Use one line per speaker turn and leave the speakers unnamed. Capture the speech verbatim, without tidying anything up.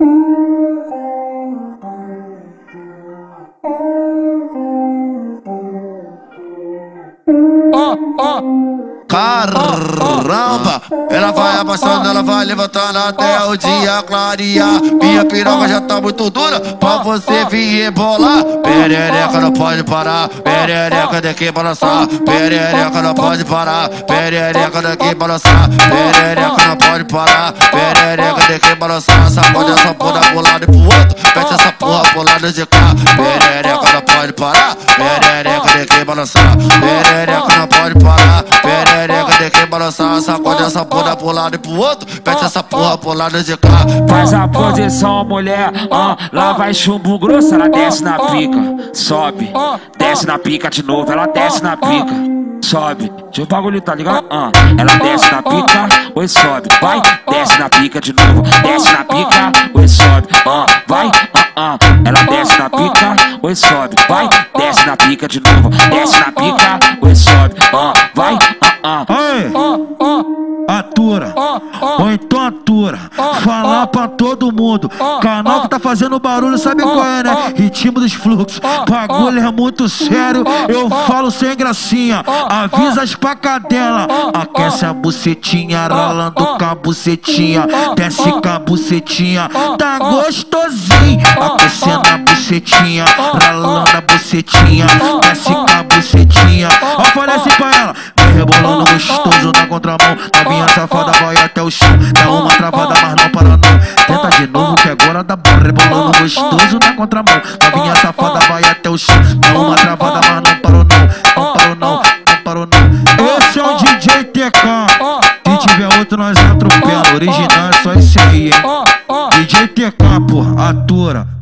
Caramba, ela vai abaixando, ela vai levantando até o dia clarear. Minha piroca já tá muito dura pra você vir rebolar. Perereca não pode parar, perereca daqui balançar. Perereca não pode parar, perereca daqui balançar. Perereca não pode parar, perereca daqui balançar. Sacode essa porra pro lado e pro outro, mete essa porra pro lado de cá. Perereca não pode parar, perereca daqui balançar. Perereca não pode parar, perereca tem que balançar. Sacode essa porra pro lado e pro outro, mete essa porra pro lado de cá.
Faz a posição, mulher, ah, lá vai chumbo grosso. Ela desce na pica, sobe, desce na pica de novo. Ela desce na pica, sobe. Deixa o bagulho, tá ligado? Ah, ela desce na pica, oi, sobe. Vai, desce na pica de novo. Desce na pica, oi, sobe. Ah, vai, ah, ah. Ela desce na pica, oi, sobe. Vai, desce na pica de novo. Desce na pica, oi, sobe. Ah, vai, ah, ah.
Aí, atura, ou então atura. Falar pra todo mundo. Canal que tá fazendo barulho, sabe qual é, né? Ritmo dos fluxos. Bagulho é muito sério, eu falo sem gracinha. Avisa as pra cadela. Aquece a bucetinha, ralando com a bucetinha. Desce com a bucetinha, tá gostosinho. Aquecendo a bucetinha, ralando a bucetinha. Desce com a bucetinha. Oferece pra ela, vem rebolando gostoso na contramão. Novinha safada vai até o chão. Dá uma travada, mas não para não. Tenta de novo que agora dá bom. Rebolando gostoso na contramão. Novinha safada vai até o chão. Dá uma travada, mas não parou não. Não parou não, não parou não. Esse é o D J T K. Se tiver outro nós atropela. Original é só esse aí, hein. D J T K, porra, atura.